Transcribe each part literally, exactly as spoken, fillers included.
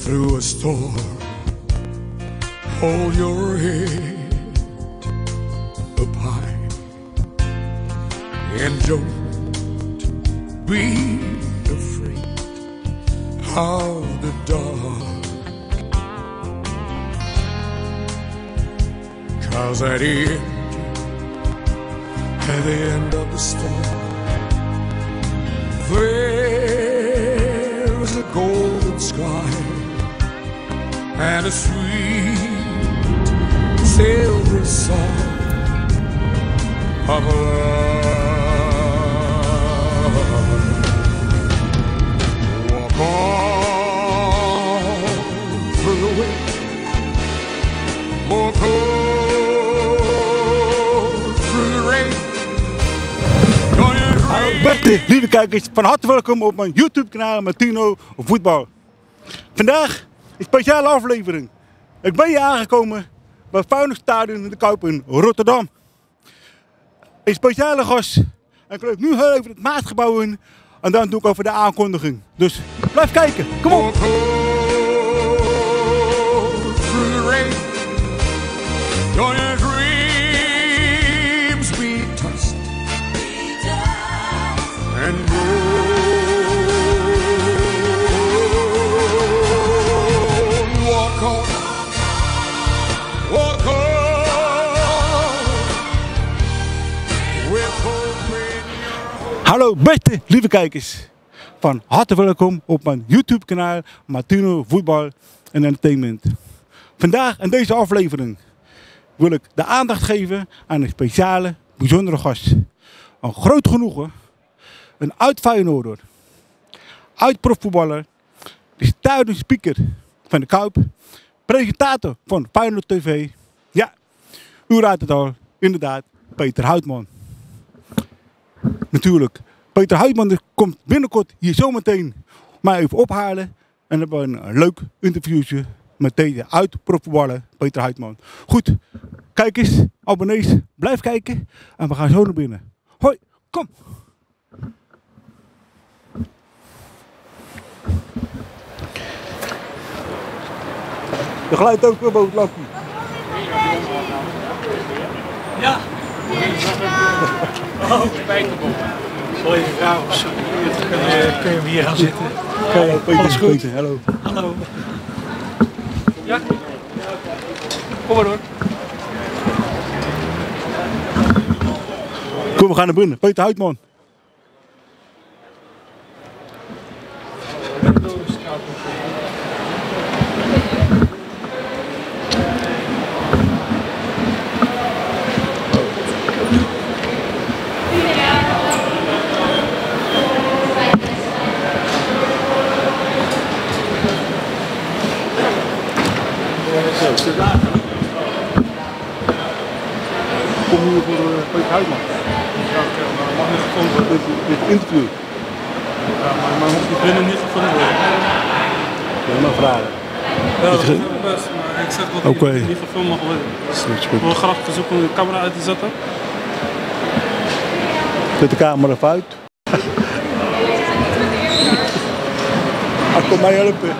through a storm, hold your head up high and don't be afraid of the dark, 'cause at the end, at the end of the storm, there's a golden sky and a sweet silver song of love. Walk on through the wind, walk on through the rain. Hallo beste lieve kijkers, van harte welkom op mijn YouTube kanaal Martino Voetbal. Vandaag een speciale aflevering. Ik ben hier aangekomen bij het Feyenoordstadion in de Kuip in Rotterdam. Een speciale gast. En ik loop nu heel even het Maatgebouw in en dan doe ik over de aankondiging. Dus blijf kijken, kom op! Hallo beste lieve kijkers, van harte welkom op mijn YouTube kanaal Martino Voetbal en Entertainment. Vandaag in deze aflevering wil ik de aandacht geven aan een speciale, bijzondere gast. Een groot genoegen, een oud Feyenoorder, oud profvoetballer, de stadionspeaker van de Kuip, presentator van Feyenoord T V. Ja, u raadt het al, inderdaad, Peter Houtman. Natuurlijk, Peter Houtman komt binnenkort hier zometeen mij even ophalen. En dan hebben we een leuk interviewtje met deze oud-profvoetballer Peter Houtman. Goed, kijkers, abonnees, blijf kijken en we gaan zo naar binnen. Hoi, kom! Je glijdt ook weer boven het lakje. Ja! Oh, spijkerbom. Zal je vragen of zo? Kun je, kun je hier gaan zitten? Hallo Peter. Alles goed? Peter, hallo. Hallo. Ja? Kom maar door. Kom, we gaan naar binnen. Peter Houtman. Kom hier voor uh, Peter Houtman. Ja, oké, maar mag niet gevonden worden. Dit, dit interview. Ja, maar, maar mocht die binnen niet gevonden worden? Ja, maar vragen. Ja, dat is best, maar ik zeg dat die okay. niet gefilmd mag worden. Ik wil graag verzoeken om de camera uit te zetten. Zet de camera even uit. Hij komt mij helpen.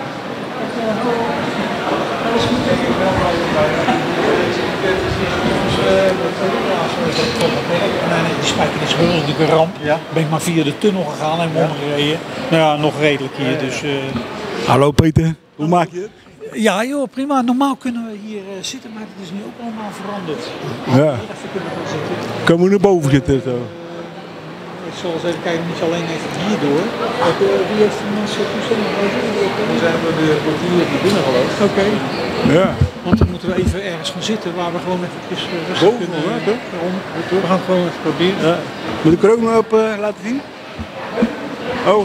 Die spijker is geweldig een ramp. Ja. Ben ik maar via de tunnel gegaan en ja. omgereden. Nou ja, nog redelijk hier. Dus, uh... Hallo Peter, hoe maak je het? Ja joh, prima. Normaal kunnen we hier uh, zitten, maar het is nu ook allemaal veranderd. Ja. Kunnen we naar boven zitten zo? Ik zal eens even kijken, niet alleen even hierdoor. Wie heeft die mensen toestemming gegeven? We zijn we de kwartier naar binnen gelopen. Oké. Okay. Ja. Want dan moeten we even ergens gaan zitten waar we gewoon even rustig boven, kunnen. Hoor, toch? We gaan gewoon even proberen. Ja. Moet ik er ook nog op uh, laten zien? Oh.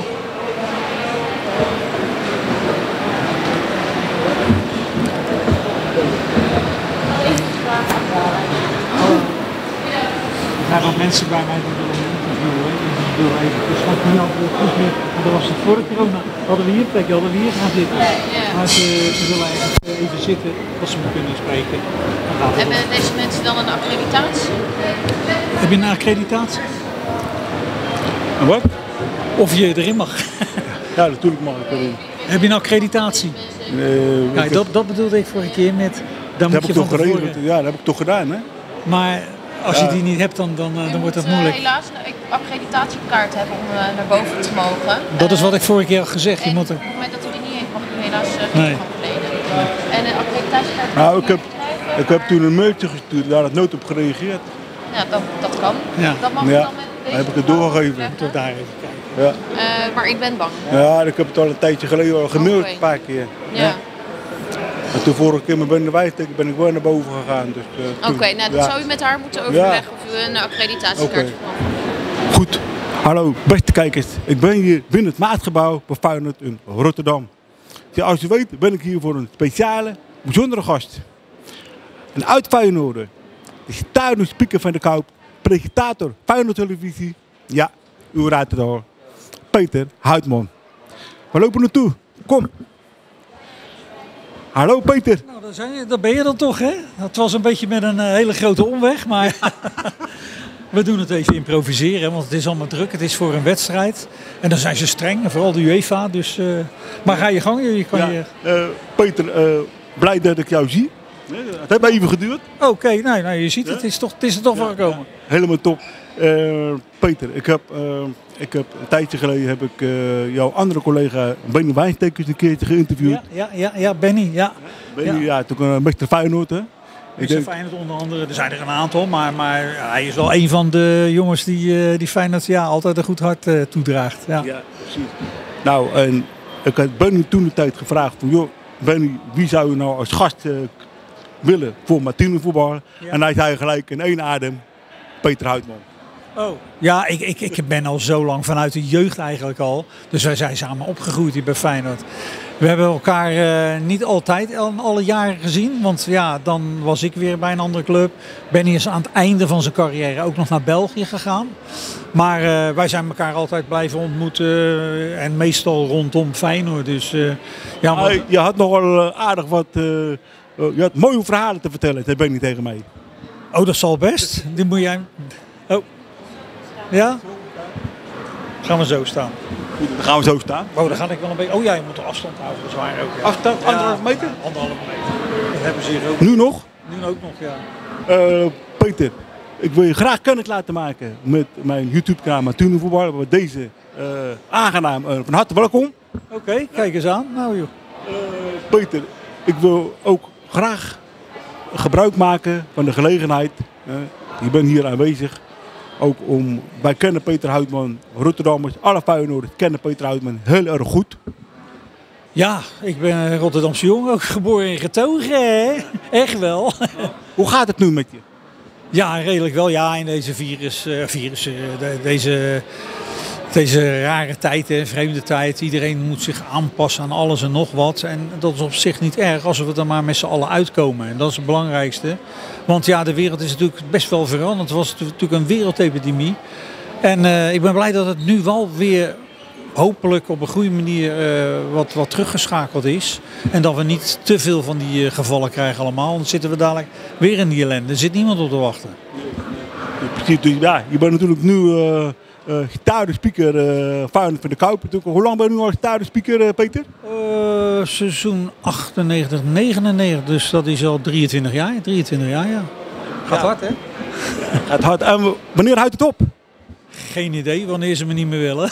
Er zijn wat mensen bij mij die willen interviewen. Die willen even. Dus wat nu al goed meer. Dat was het vorige corona. Hadden we hier plek, hadden we hier gaan zitten. Maar ze, ze willen even, even zitten als ze me kunnen spreken. Hebben deze mensen dan een accreditatie? Heb je een accreditatie? En wat? Of je erin mag. Ja, natuurlijk mag ik erin. Heb je een accreditatie? Uh, ja, dat, dat bedoelde ik vorige keer met... Dan dat moet heb je ik toch van geregeld. tevoren... Ja, dat heb ik toch gedaan, hè? Maar als ja. je die niet hebt, dan, dan, dan je wordt dat moet, moeilijk. Uh, helaas een accreditatiekaart hebben om uh, naar boven te mogen. Dat is wat ik uh, vorige keer al gezegd. Je en moet er... op het moment dat u die niet heeft, mag u helaas uh, geen nee. toegang verlenen. En een accreditatiekaart... Nou, ik heb, krijgen, ik heb toen een mailtje gestuurd, daar had nooit op gereageerd. Ja, dat, dat kan. Ja. Dat mag Ja. dan met deze heb ik het doorgegeven. leggen. Moet daar even kijken. Ja. Uh, maar ik ben bang. Ja, ik heb het al een tijdje geleden al gemaild, Okay. een paar keer. Ja. Ja. En toen vorige keer met Ben de Wijstek ben ik wel naar boven gegaan. Dus, uh, Oké, okay, nou dan ja. zou u met haar moeten overleggen ja. of u een accreditatiekaart okay. mag. Goed. Hallo beste kijkers. Ik ben hier binnen het Maatgebouw bij Feyenoord in Rotterdam. Ja, als u weet ben ik hier voor een speciale, bijzondere gast. Een oud Feyenoorder. De stadionspeaker van de Kuip. Presentator Feyenoord Televisie. Ja, u raadt het al. Peter Huitman. We lopen naartoe. Kom. Hallo Peter. Nou, daar, zijn je, daar ben je dan toch, hè? Het was een beetje met een uh, hele grote omweg, maar we doen het even improviseren, want het is allemaal druk. Het is voor een wedstrijd en dan zijn ze streng, vooral de UEFA. Dus, uh, maar ga je gang, je kan ja, je... Uh, Peter, uh, blij dat ik jou zie. Het heeft even geduurd. Oké, okay, nou, nou, je ziet ja? het, is toch, het is er toch ja, voor gekomen. Ja, helemaal top. Uh, Peter, ik heb, uh, ik heb een tijdje geleden heb ik uh, jouw andere collega Benny Wijnstekers een keertje geïnterviewd. Ja, ja, ja, ja Benny, ja. Benny, ja, ja toen een meester Feyenoord, hè. Meester Feyenoord onder andere, er zijn er een aantal, maar, maar hij is wel een van de jongens die, uh, die Feyenoord ja, altijd een goed hart uh, toedraagt. Ja. ja, precies. Nou, en ik had Benny toen de tijd gevraagd van, joh, Benny, wie zou je nou als gast uh, willen voor Martino voetbal? Ja. En hij zei gelijk in één adem, Peter Huitman. Oh. Ja, ik, ik, ik ben al zo lang vanuit de jeugd eigenlijk al. Dus wij zijn samen opgegroeid hier bij Feyenoord. We hebben elkaar uh, niet altijd al, alle jaren gezien. Want ja, dan was ik weer bij een andere club. Benny is aan het einde van zijn carrière ook nog naar België gegaan. Maar uh, wij zijn elkaar altijd blijven ontmoeten. Uh, en meestal rondom Feyenoord. Dus, uh, ja, maar... uh, je had nogal uh, aardig wat... Uh, uh, je had mooie verhalen te vertellen. Dat ben je niet tegen mij. Oh, dat zal best. Die moet jij... Oh. Ja? Gaan we zo staan. Goed, dan gaan we zo staan. Oh, dan ga ik wel een beetje... Oh ja, je moet de afstand houden. Dat is waar ook. Ja. Afstand? Ja, Anderhalf meter? Anderhalve meter. Dat hebben ze hier ook. Nu nog? Nu ook nog, ja. Uh, Peter, ik wil je graag kennis laten maken met mijn YouTube-kanaal Martino Voetbal. Met deze uh, aangenaam. Uh, van harte welkom. Oké, okay, kijk eens aan. Nou joh. Uh, Peter, ik wil ook graag gebruik maken van de gelegenheid. Uh, je bent hier aanwezig. Ook om, wij kennen Peter Huitman, Rotterdammers, alle Feyenoorders kennen Peter Huitman heel erg goed. Ja, ik ben een Rotterdamse jongen, ook geboren en getogen, hè? Echt wel. Hoe gaat het nu met je? Ja, redelijk wel. Ja, in deze virus, uh, virus uh, de, deze, deze rare tijd, hè, vreemde tijd. Iedereen moet zich aanpassen aan alles en nog wat. En dat is op zich niet erg als we er maar met z'n allen uitkomen. En dat is het belangrijkste. Want ja, de wereld is natuurlijk best wel veranderd. Het was natuurlijk een wereldepidemie. En uh, ik ben blij dat het nu wel weer hopelijk op een goede manier uh, wat, wat teruggeschakeld is. En dat we niet te veel van die uh, gevallen krijgen allemaal. Dan zitten we dadelijk weer in die ellende. Er zit niemand op te wachten. Precies, ja, je bent natuurlijk nu uh, uh, gitaarspeaker uh, Feyenoord van de Kuip. Hoe lang ben je nu al gitaarspeaker, uh, Peter? Uh, seizoen achtennegentig, negenennegentig. Dus dat is al drieëntwintig jaar. drieëntwintig jaar, ja. Gaat ja. hard, hè? Gaat hard. En wanneer houdt het op? Geen idee, wanneer ze me niet meer willen.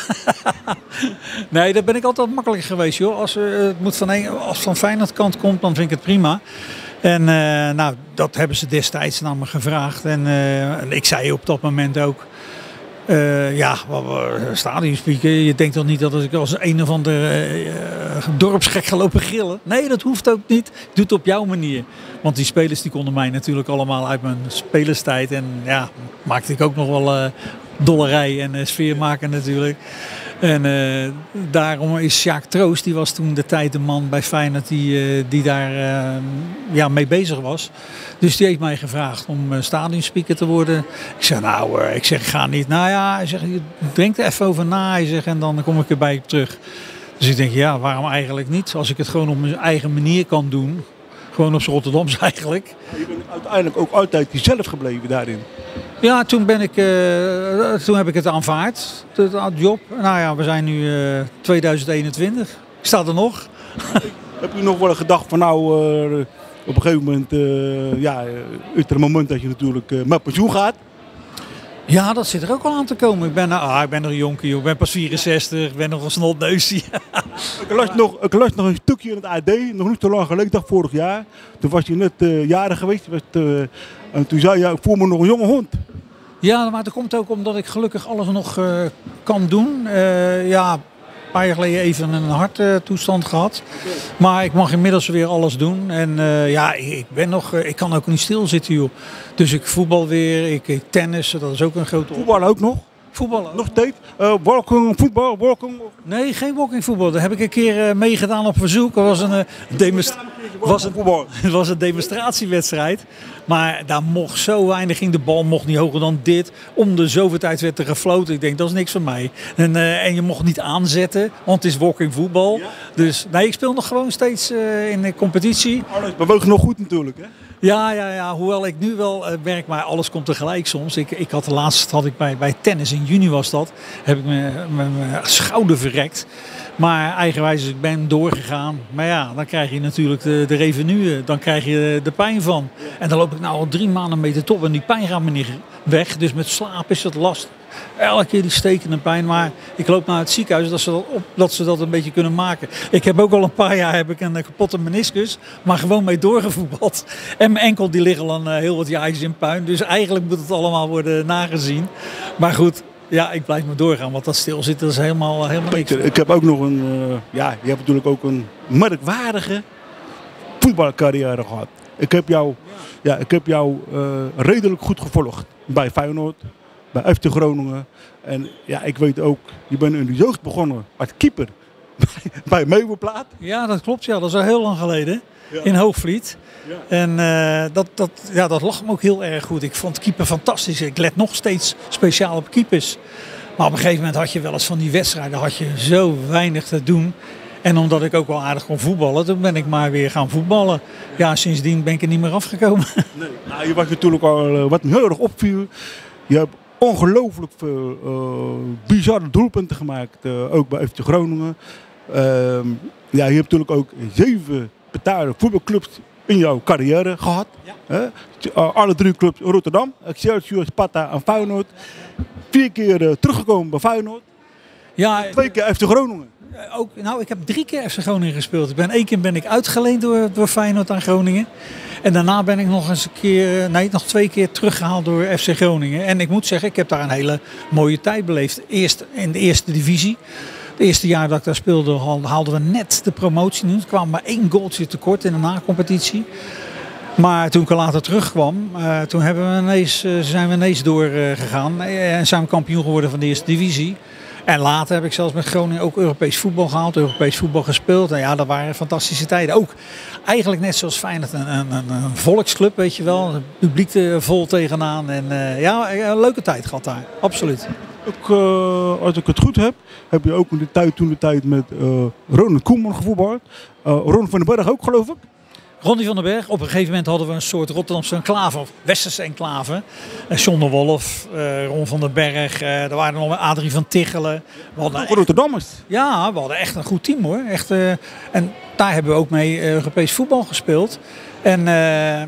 Nee, daar ben ik altijd makkelijk geweest, joh. Als, uh, het moet van een, als het van Feyenoord kant komt, dan vind ik het prima. En uh, nou, dat hebben ze destijds naar me gevraagd. En uh, ik zei op dat moment ook... Uh, ja, stadionspeaker. Je denkt toch niet dat ik als een of ander uh, dorpsgek ga lopen gillen? Nee, dat hoeft ook niet. Doe het op jouw manier. Want die spelers die konden mij natuurlijk allemaal uit mijn spelerstijd. En ja, maakte ik ook nog wel uh, dollerij en uh, sfeer maken natuurlijk. En uh, daarom is Sjaak Troost, die was toen de tijd de man bij Feyenoord die, uh, die daar uh, ja, mee bezig was. Dus die heeft mij gevraagd om uh, stadionspeaker te worden. Ik zeg, nou, uh, ik zeg, ga niet. Nou ja, hij zegt, denk er even over na. Hij zegt, en dan kom ik erbij op terug. Dus ik denk, ja, waarom eigenlijk niet? Als ik het gewoon op mijn eigen manier kan doen. Gewoon op z'n Rotterdams eigenlijk. Je bent uiteindelijk ook altijd jezelf gebleven daarin. Ja, toen, ben ik, uh, toen heb ik het aanvaard, de job. Nou ja, we zijn nu uh, tweeduizend eenentwintig. Ik sta er nog. Heb je nog wel gedacht van nou, uh, op een gegeven moment, uh, ja, is er een moment dat je natuurlijk uh, met pensioen gaat? Ja, dat zit er ook al aan te komen. Ik ben, ah, ik ben nog een jonkie, joh. Ik ben pas vierenzestig, ik ben nog een snotneusje. ik, las nog, ik las nog een stukje in het A D, nog niet zo lang geleden, ik dacht vorig jaar. Toen was je net uh, jarig geweest was het, uh, en toen zei je, ik voel me nog een jonge hond. Ja, maar dat komt ook omdat ik gelukkig alles nog uh, kan doen. Uh, ja, een paar jaar geleden even een harttoestand uh, gehad. Maar ik mag inmiddels weer alles doen. En uh, ja, ik ben nog, uh, ik kan ook niet stilzitten, joh. Dus ik voetbal weer, ik, ik tennissen, dat is ook een grote... Voetbal ook nog? Voetballen ook. Nog steeds? Uh, walking, voetbal, walking? Nee, geen walking voetbal. Daar heb ik een keer uh, meegedaan op verzoek. Dat was een, uh, demonstra- was een, het was een demonstratiewedstrijd. Maar daar mocht zo weinig in. De bal mocht niet hoger dan dit. Om de zoveel tijd werd er gefloten. Ik denk, dat is niks voor mij. En, uh, en je mocht niet aanzetten, want het is walking voetbal. Ja. Dus nee, ik speel nog gewoon steeds uh, in de competitie. Alles beweegt nog goed natuurlijk, hè? Ja, ja, ja, hoewel ik nu wel uh, werk, maar alles komt tegelijk soms. Ik, ik had laatst had ik bij, bij tennis, in juni was dat, heb ik mijn schouder verrekt. Maar eigenwijs, ik ben doorgegaan. Maar ja, dan krijg je natuurlijk de, de revenue, dan krijg je de pijn van. En dan loop ik nou al drie maanden mee de top en die pijn gaat me niet weg. Dus met slaap is het lastig. Elke keer die stekende pijn, maar ik loop naar het ziekenhuis dat ze dat, op, dat ze dat een beetje kunnen maken. Ik heb ook al een paar jaar heb ik een kapotte meniscus, maar gewoon mee doorgevoetbald. En mijn enkel die liggen al een, heel wat jaartjes in puin. Dus eigenlijk moet het allemaal worden nagezien. Maar goed, ja, ik blijf maar doorgaan, want dat stilzitten is helemaal, helemaal niks. Ik heb ook nog een, uh, ja, je hebt natuurlijk ook een merkwaardige voetbalcarrière gehad. Ik heb jou, ja, ik heb jou uh, redelijk goed gevolgd bij Feyenoord. Bij F C Groningen. En ja, ik weet ook, je bent in de jeugd begonnen als keeper bij Meeuwenplaat. Ja, dat klopt. Ja, dat is al heel lang geleden. Ja. In Hoogvliet. Ja. En uh, dat, dat, ja, dat lag me ook heel erg goed. Ik vond keeper fantastisch. Ik let nog steeds speciaal op keepers. Maar op een gegeven moment had je wel eens van die wedstrijden, had je zo weinig te doen. En omdat ik ook wel aardig kon voetballen, toen ben ik maar weer gaan voetballen. Ja, sindsdien ben ik er niet meer afgekomen. Nee. Nou, je was natuurlijk al, uh, wat me heel erg opviel. Je hebt ongelooflijk veel uh, bizarre doelpunten gemaakt, uh, ook bij F C Groningen. Uh, ja, je hebt natuurlijk ook zeven betaalde voetbalclubs in jouw carrière gehad. Ja. Hè? Uh, alle drie clubs Rotterdam, Excelsior, Sparta en Feyenoord. Vier keer uh, teruggekomen bij Feyenoord. Ja, twee keer F C Groningen. Ook, nou, ik heb drie keer F C Groningen gespeeld. Ik ben, één keer ben ik uitgeleend door, door Feyenoord aan Groningen. En daarna ben ik nog eens een keer, nee, nog twee keer teruggehaald door F C Groningen. En ik moet zeggen, ik heb daar een hele mooie tijd beleefd. Eerst in de eerste divisie. Het eerste jaar dat ik daar speelde haalden we net de promotie. Nu kwamen maar één goaltje tekort in de na-competitie. Maar toen ik er later terugkwam, uh, toen hebben we ineens, uh, zijn we ineens doorgegaan. Uh, en zijn we kampioen geworden van de eerste divisie. En later heb ik zelfs met Groningen ook Europees voetbal gehaald, Europees voetbal gespeeld. En ja, dat waren fantastische tijden. Ook eigenlijk net zoals Feyenoord, een, een, een volksclub, weet je wel. Het publiek er vol tegenaan. En uh, ja, een leuke tijd gehad daar, absoluut. Ook, uh, als ik het goed heb, heb je ook in de tijd, toen de tijd met uh, Ronald Koeman gevoetbald. Uh, Ron van den Berg ook, geloof ik. Ronnie van den Berg. Op een gegeven moment hadden we een soort Rotterdamse enclave, of Westerse enclave. Uh, John de Wolf, uh, Ron van den Berg, uh, er waren nog met Adrie van Tichelen. We hadden echt, Rotterdammers. Ja, we hadden echt een goed team, hoor. Echt, uh, en daar hebben we ook mee uh, Europees voetbal gespeeld. En uh,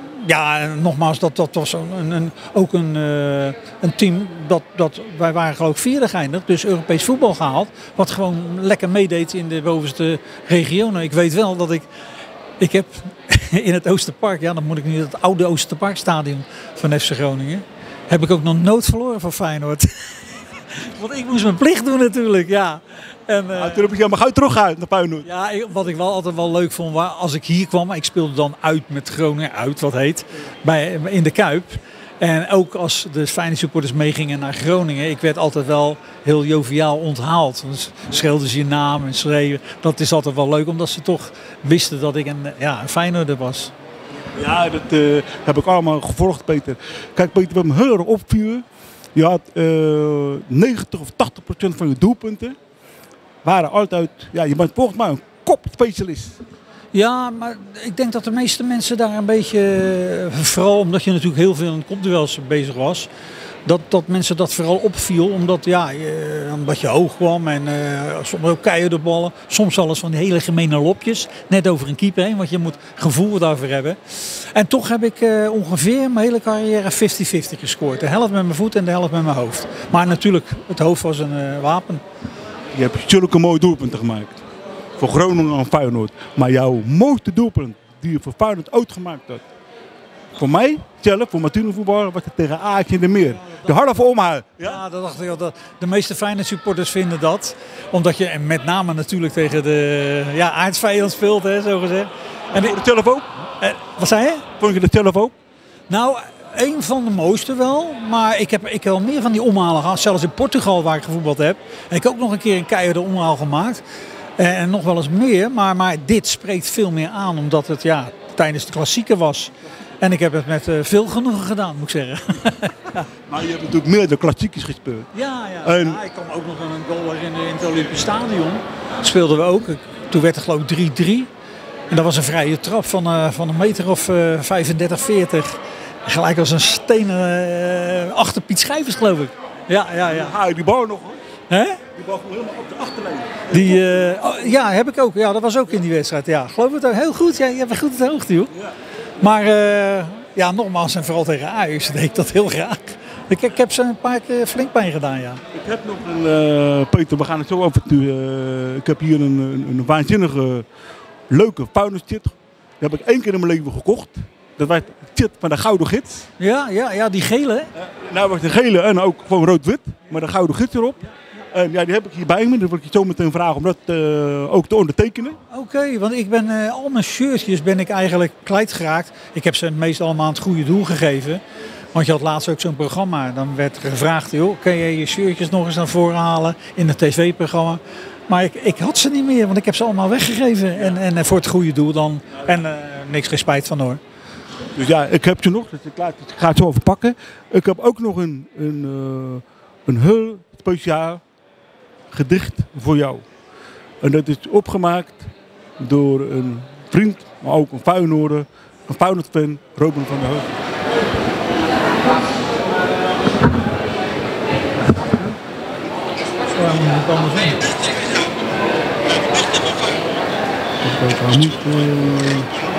ja, nogmaals, dat, dat was een, een, ook een, uh, een team dat, dat wij waren geloof ik vierde geëindigd, dus Europees voetbal gehaald. Wat gewoon lekker meedeed in de bovenste regionen. Ik weet wel dat ik Ik heb in het Oosterpark, ja, dan moet ik nu het oude Oosterparkstadion van F C Groningen, heb ik ook nog nooit verloren van Feyenoord. Want ik moest mijn plicht doen natuurlijk, ja. En, uh, ja, toen heb ik helemaal gauw teruggehaald naar Feyenoord. Ja, wat ik wel altijd wel leuk vond, waar, als ik hier kwam, ik speelde dan uit met Groningen, uit wat heet, bij, in de Kuip. En ook als de Feyenoord supporters meegingen naar Groningen, ik werd altijd wel heel joviaal onthaald. Dus scheelden ze je naam en schreven. Dat is altijd wel leuk, omdat ze toch wisten dat ik een, ja, een Feyenoorder was. Ja, dat uh, heb ik allemaal gevolgd, Peter. Kijk, Peter, wat me heel erg opviel, je had uh, negentig of tachtig procent van je doelpunten waren altijd, ja, je bent volgens mij een kopspecialist. Ja, maar ik denk dat de meeste mensen daar een beetje, vooral omdat je natuurlijk heel veel in kopduels bezig was, dat, dat mensen dat vooral opviel. Omdat, ja, je, omdat je hoog kwam en uh, soms ook keiharde ballen. Soms alles van die hele gemene lopjes. Net over een keeper heen, want je moet gevoel daarvoor hebben. En toch heb ik uh, ongeveer mijn hele carrière vijftig vijftig gescoord. De helft met mijn voet en de helft met mijn hoofd. Maar natuurlijk, het hoofd was een uh, wapen. Je hebt zulke mooie doelpunten gemaakt. Voor Groningen en Feyenoord. Maar jouw mooiste doelpunt die je voor Feyenoord uitgemaakt had. Voor mij, zelf, voor Martino voetbal, was het tegen Ajax in de Meer. De halve omhaal. Ja, ja dat dacht ik al. Dat de meeste Feyenoord supporters vinden dat. Omdat je en met name natuurlijk tegen de ja, aardsvijand speelt, hè, zo gezegd. En vond je dat zelf ook? Eh, wat zei je? Vond je dat zelf ook? Nou, een van de mooiste wel. Maar ik heb, ik heb al meer van die omhalen gehad. Zelfs in Portugal waar ik gevoetbald heb. En ik heb ook nog een keer een keiharde omhaal gemaakt. En nog wel eens meer. Maar, maar dit spreekt veel meer aan. Omdat het ja, tijdens de klassieker was. En ik heb het met uh, veel genoegen gedaan, moet ik zeggen. Ja. Maar je hebt natuurlijk meerdere klassiekers gespeeld. Ja, ja. En... ja ik kwam ook nog aan een goal herinneren in het Olympisch Stadion. Dat speelden we ook. Toen werd het geloof ik drie drie. En dat was een vrije trap van, uh, van een meter of uh, vijfendertig, veertig. Gelijk als een stenen uh, achter Piet Schijvers, geloof ik. Ja, ja, ja. Ah, die bal nog hoor. Hè? Die bal gewoon helemaal op de achterlijn. Die, uh, oh, ja, heb ik ook. Ja, dat was ook in die wedstrijd. Ja, geloof het ook. Heel goed. Ja, je hebt goed het hoogte, joh. Ja. Maar uh, ja, nogmaals en vooral tegen Ajax deed ik dat heel graag. Ik, ik heb ze een paar keer flink pijn gedaan, ja. Ik heb nog een, uh, Peter, we gaan het zo over. Uh, ik heb hier een, een, een waanzinnige, leuke Feyenoord-shit. Die heb ik één keer in mijn leven gekocht. Dat was shit van de gouden gids. Ja, ja, ja, die gele, hè? Uh, nou was de gele en ook gewoon rood-wit, maar de gouden gids erop. En ja, die heb ik hier bij me. Dan wil ik je zo meteen vragen om dat uh, ook te ondertekenen. Oké, okay, want ik ben uh, al mijn shirtjes ben ik eigenlijk kwijtgeraakt. Ik heb ze meestal allemaal aan het goede doel gegeven. Want je had laatst ook zo'n programma. Dan werd gevraagd, joh, kun je je shirtjes nog eens naar voren halen in het tv-programma. Maar ik, ik had ze niet meer, want ik heb ze allemaal weggegeven. En, en voor het goede doel dan. En uh, niks geen spijt van hoor. Dus ja, ik heb ze nog. Dus ik, laat, ik ga het zo even pakken. Ik heb ook nog een, een, uh, een heel speciaal gedicht voor jou. En dat is opgemaakt door een vriend, maar ook een Feyenoorder, een Feyenoord-fan, Robin van der Heuvel. Ja, moet het anders zijn. Niet, uh...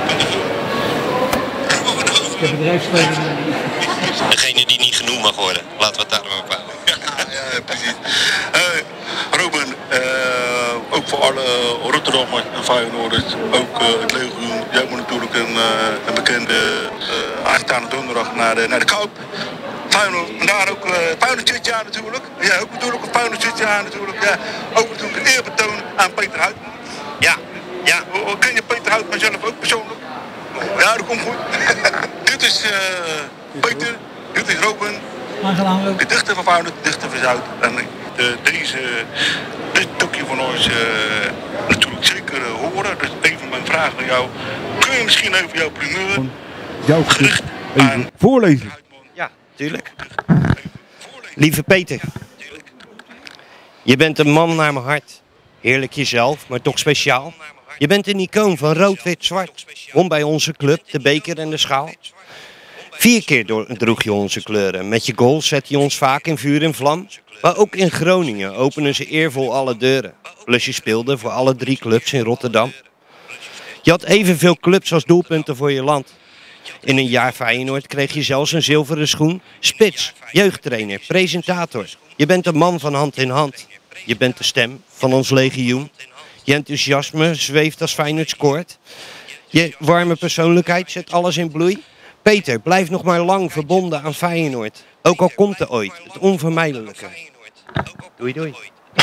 Ik heb bedrijfsleven. Degene die niet genoemd mag worden, laten we het daar ook houden. Ja, ja, precies. Uh, Robin, uh, ook voor alle Rotterdammers en Feyenoorders, ook uh, het legioen. Jij moet natuurlijk een, uh, een bekende uh, aanstaande donderdag naar de, naar de Kuip. Feyenoord, en daar ook uh, Feyenoord shirtje aan natuurlijk. Ja, ook natuurlijk een Feyenoord shirtje aan natuurlijk. Ja, ook natuurlijk een eerbetoon aan Peter Houtman. Ja, ja. Uh, ken je Peter Houtman zelf ook persoonlijk? Ja, dat komt goed. Dit is uh, Peter, dit is Robin. Aangenaam ook. De dichter van Feyenoord, de dichter van Zuid. En de, deze, dit stukje van ons uh, natuurlijk zeker uh, horen. Dus even mijn vraag aan jou. Kun je misschien even jouw primeur, jouw gedicht even voorlezen? Ja, tuurlijk. Lieve Peter, je bent een man naar mijn hart. Heerlijk jezelf, maar toch speciaal. Je bent een icoon van rood-wit-zwart. Won bij onze club de beker en de schaal. Vier keer droeg je onze kleuren. Met je goal zet je ons vaak in vuur en vlam. Maar ook in Groningen openen ze eervol alle deuren. Plus je speelde voor alle drie clubs in Rotterdam. Je had evenveel clubs als doelpunten voor je land. In een jaar Feyenoord kreeg je zelfs een zilveren schoen. Spits, jeugdtrainer, presentator. Je bent een man van hand in hand. Je bent de stem van ons legioen. Je enthousiasme zweeft als Feyenoord scoort. Je warme persoonlijkheid zet alles in bloei. Peter, blijf nog maar lang verbonden aan Feyenoord. Ook al komt er ooit het onvermijdelijke. Doei doei.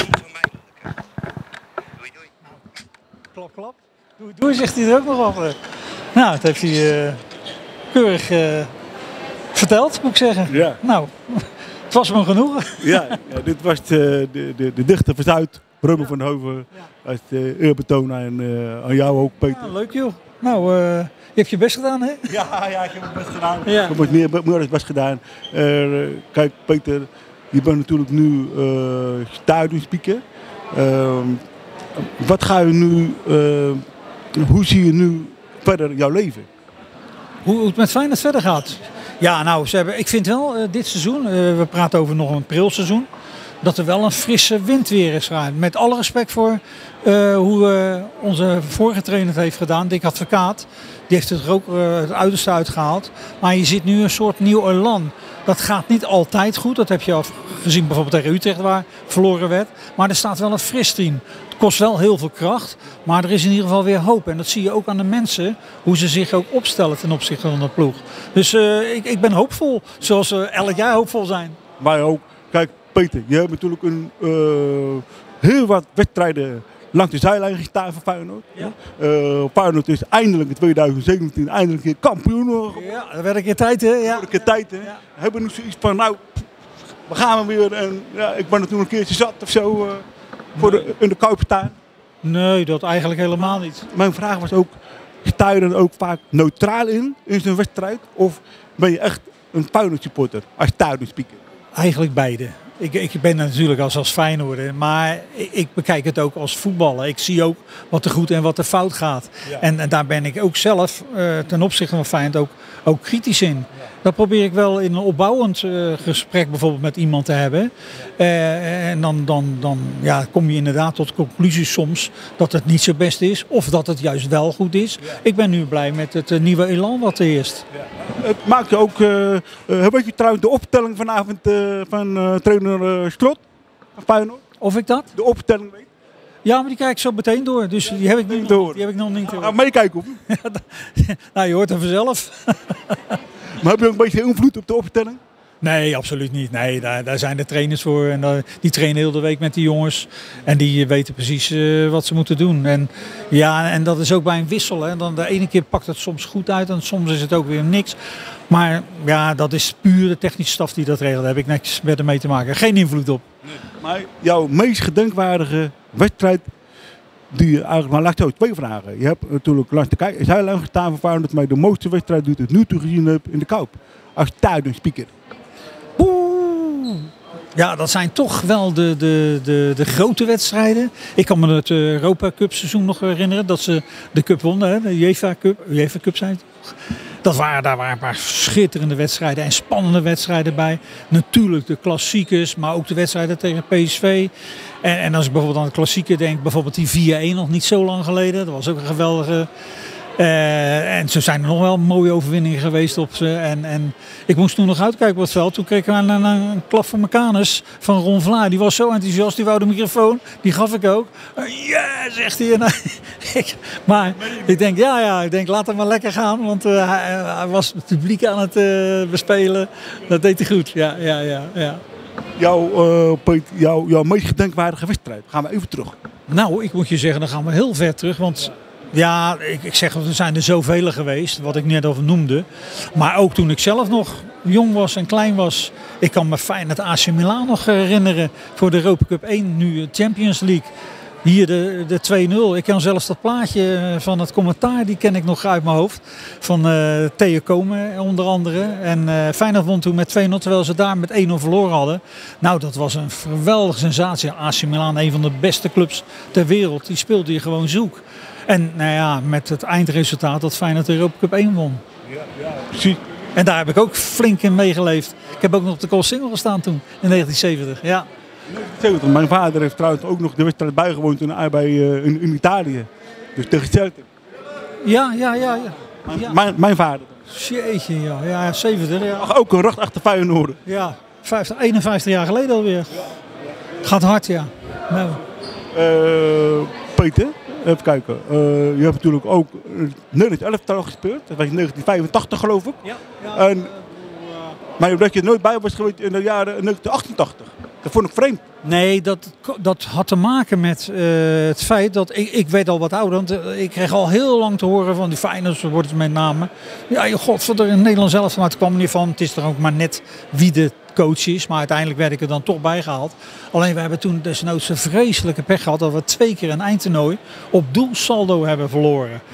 Klap, klap. Doei, doei, zegt hij er ook nog over. Nou, dat heeft hij uh, keurig uh, verteld, moet ik zeggen. Ja. Nou, het was me genoegen. Ja, ja, dit was de, de, de, de dichter van Zuid, Robin van der Heuvel. Ja. Als uh, eerbetoon aan, uh, aan jou ook, Peter. Ja, leuk joh. Nou, uh, je hebt je best gedaan, hè? Ja, ja, ik heb het best gedaan. Ja. Ik heb het meer, meer het best gedaan. Uh, kijk, Peter, je bent natuurlijk nu uh, stadionspeaker. Uh, wat ga je nu, uh, hoe zie je nu verder jouw leven? Hoe het met Feyenoord verder gaat? Ja, nou, ze hebben, ik vind wel uh, dit seizoen, uh, we praten over nog een prilseizoen, dat er wel een frisse wind weer is gaan. Met alle respect voor uh, hoe uh, onze vorige trainer het heeft gedaan, Dick Advocaat. Die heeft het er ook uh, het uiterste uitgehaald. Maar je ziet nu een soort nieuw elan. Dat gaat niet altijd goed. Dat heb je al gezien bijvoorbeeld tegen Utrecht waar verloren werd. Maar er staat wel een fris team. Het kost wel heel veel kracht. Maar er is in ieder geval weer hoop. En dat zie je ook aan de mensen. Hoe ze zich ook opstellen ten opzichte van de ploeg. Dus uh, ik, ik ben hoopvol. Zoals we elk jaar hoopvol zijn. Wij ook. Kijk Peter, je hebt natuurlijk een, uh, heel wat wedstrijden langs de zijlijn gestaan van Feyenoord. Ja. Uh, Feyenoord is eindelijk in twintig zeventien eindelijk een kampioen geworden. Ja, dat werd een keer tijd hè. Ja. Een keer tijd hè. Ja. We hebben nu zoiets van nou, we gaan weer en ja, ik ben er toen een keertje zat of zo uh, voor de, in de Kuip staan. Nee, dat eigenlijk helemaal niet. Mijn vraag was ook, sta je dan ook vaak neutraal in, in zo'n wedstrijd? Of ben je echt een Feyenoord supporter als speaker? Eigenlijk beide. Ik, ik ben natuurlijk als, als Feyenoorder, maar ik, ik bekijk het ook als voetballer. Ik zie ook wat er goed en wat er fout gaat. Ja. En, en daar ben ik ook zelf uh, ten opzichte van Feyenoord ook, ook kritisch in. Ja. Dat probeer ik wel in een opbouwend uh, gesprek bijvoorbeeld met iemand te hebben. Uh, en dan, dan, dan ja, kom je inderdaad tot conclusies soms dat het niet zo best is. Of dat het juist wel goed is. Ja. Ik ben nu blij met het uh, nieuwe elan wat er heerst. Ja. Het maakt je ook, uh, uh, weet je trouwens de opstelling vanavond uh, van uh, trainer uh, Slot van Feyenoord? Of ik dat? De opstelling weet? Ja, maar die kijk ik zo meteen door. Dus die heb ik, niet door. Die heb ik nog niet door. Ga meekijken op. Nou, je hoort hem vanzelf. Maar heb je ook een beetje invloed op de opstelling? Nee, absoluut niet. Nee, daar, daar zijn de trainers voor. En daar, die trainen heel de week met die jongens. En die weten precies uh, wat ze moeten doen. En, ja, en dat is ook bij een wissel. Hè. Dan de ene keer pakt het soms goed uit en soms is het ook weer niks. Maar ja, dat is puur de technische staf die dat regelt. Daar heb ik niks met mee te maken. Geen invloed op. Nee. Maar jouw meest gedenkwaardige wedstrijd, die je eigenlijk, maar laat ik zo twee vragen. Je hebt natuurlijk langs de zijlijn gestaan van Feyenoord, maar de mooiste wedstrijd die ik tot nu toe gezien heb in de Kuip. Als stadionspeaker. Oeh. Ja, dat zijn toch wel de, de, de, de grote wedstrijden. Ik kan me het Europa Cup seizoen nog herinneren dat ze de Cup wonnen, hè? De UEFA Cup. UEFA Cup zijn het toch? Dat waren, daar waren een paar schitterende wedstrijden en spannende wedstrijden bij. Natuurlijk de klassiekers, maar ook de wedstrijden tegen P S V. En, en als ik bijvoorbeeld aan de klassieker denk, bijvoorbeeld die vier-een nog niet zo lang geleden. Dat was ook een geweldige. Uh, en zo zijn er nog wel mooie overwinningen geweest op ze. En, en ik moest toen nog uitkijken op het veld. Toen kreeg ik een, een, een klap van mijn kanus van Ron Vlaar. Die was zo enthousiast, die wou de microfoon. Die gaf ik ook. Ja, uh, yeah, zegt hij. Nou, ik, maar ik denk, ja, ja, ik denk, laat hem maar lekker gaan. Want uh, hij, hij was het publiek aan het uh, bespelen. Dat deed hij goed, ja, ja, ja. ja. Jouw, uh, jouw, jouw meest gedenkwaardige wedstrijd. Gaan we even terug. Nou, ik moet je zeggen, dan gaan we heel ver terug. Want ja, ik, ik zeg, er zijn er zoveel geweest, wat ik net al noemde. Maar ook toen ik zelf nog jong was en klein was. Ik kan me Feyenoord A C Milan nog herinneren voor de Europa Cup één, nu Champions League. Hier de, de twee nul. Ik kan zelfs dat plaatje van het commentaar, die ken ik nog uit mijn hoofd. Van uh, Theo Komen onder andere. En uh, Feyenoord won toen met twee nul, terwijl ze daar met één nul verloren hadden. Nou, dat was een geweldige sensatie. A C Milan, een van de beste clubs ter wereld. Die speelde hier gewoon zoek. En nou ja, met het eindresultaat dat Feyenoord de Europa Cup één won. Ja, ja, precies. En daar heb ik ook flink in meegeleefd. Ik heb ook nog op de Koolsingel gestaan toen, in negentien zeventig. Ja. Mijn vader heeft trouwens ook nog de wedstrijd bijgewoond in, bij, uh, in, in Italië. Dus tegen Celtic. Ja, ja, ja. ja. ja. Mijn, mijn vader. Jeetje, ja. Ja, zeventig. Ja. Ach, ook een racht achter Feyenoord. Ja, vijftig, eenenvijftig jaar geleden alweer. Ja, ja. Gaat hard, ja. Nou. Uh, Peter, even kijken. Uh, je hebt natuurlijk ook Nederlands elftal gespeeld. Dat was in negentien vijfentachtig geloof ik. Ja. ja. En, maar dat je nooit bij was geweest in de jaren negentien achtentachtig. Dat vond ik vreemd. Nee, dat, dat had te maken met uh, het feit dat ik, ik werd al wat ouder. Want uh, ik kreeg al heel lang te horen van die Feyenoorders, wordt het met name. Ja, je god, wat er in Nederland zelf, maar het kwam er niet van. Het is er ook maar net wie de coach is. Maar uiteindelijk werd ik er dan toch bij gehaald. Alleen we hebben toen desnoods een vreselijke pech gehad dat we twee keer een eindtoernooi op doelsaldo hebben verloren.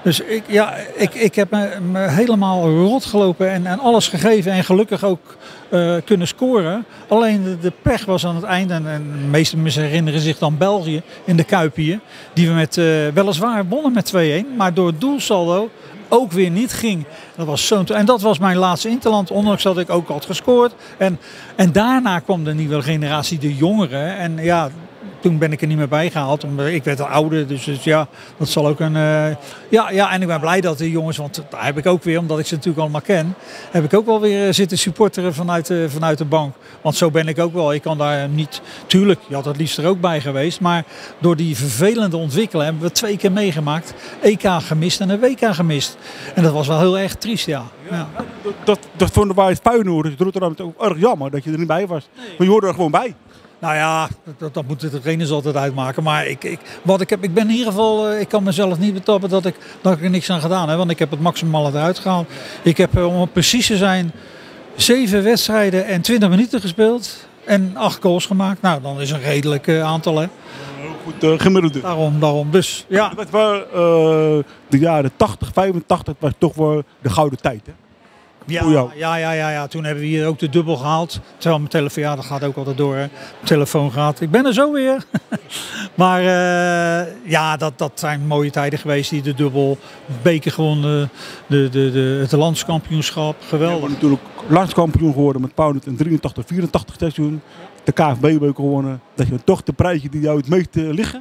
Dus ik, ja, ik, ik heb me, me helemaal rot gelopen en, en alles gegeven en gelukkig ook uh, kunnen scoren. Alleen de, de pech was aan het einde, en, en de meeste mensen herinneren zich dan België in de Kuip hier, die we met, uh, weliswaar wonnen met twee-een, maar door het doelsaldo ook weer niet ging. Dat was zo'n, en dat was mijn laatste interland, ondanks dat ik ook had gescoord. En, en daarna kwam de nieuwe generatie, de jongeren. En ja, toen ben ik er niet meer bij gehaald. Ik werd al ouder, dus, dus ja, dat zal ook een... Uh, ja, ja, en ik ben blij dat de jongens, want daar heb ik ook weer, omdat ik ze natuurlijk allemaal ken, heb ik ook wel weer zitten supporteren vanuit de, vanuit de bank. Want zo ben ik ook wel. Ik kan daar niet... Tuurlijk, je had het liefst er ook bij geweest. Maar door die vervelende ontwikkelen hebben we twee keer meegemaakt. E K gemist en een W K gemist. En dat was wel heel erg triest, ja. ja. Dat, dat, dat vonden wij het Feyenoord, dus Rotterdam het ook erg jammer dat je er niet bij was. Nee. Maar je hoorde er gewoon bij. Nou ja, dat, dat moet de trainers altijd uitmaken. Maar ik, ik, wat ik, heb, ik ben in ieder geval, ik kan mezelf niet betappen dat ik, dat ik er niks aan gedaan heb. Want ik heb het maximaal eruit gehaald. Ik heb, om het precies te zijn, zeven wedstrijden en twintig minuten gespeeld. En acht goals gemaakt. Nou, dan is een redelijk uh, aantal, hè. Goed uh, gemiddelde. Daarom, daarom. Dus, ja. Het was uh, de jaren tachtig, vijfentachtig was toch wel de gouden tijd, hè? Ja, ja, ja, ja, ja, toen hebben we hier ook de dubbel gehaald. Terwijl mijn telefoon, ja, dat gaat ook altijd door. Hè. Mijn telefoon gaat. Ik ben er zo weer. Maar uh, ja, dat, dat zijn mooie tijden geweest. Die de dubbel, beker gewonnen, de, de, de, het landskampioenschap. Geweldig. We natuurlijk landskampioen geworden met Pauwnet in drieëntachtig, vierentachtig seizoen. De K F B-beker gewonnen. Dat je toch de prijzen die jou het meest uh, liggen.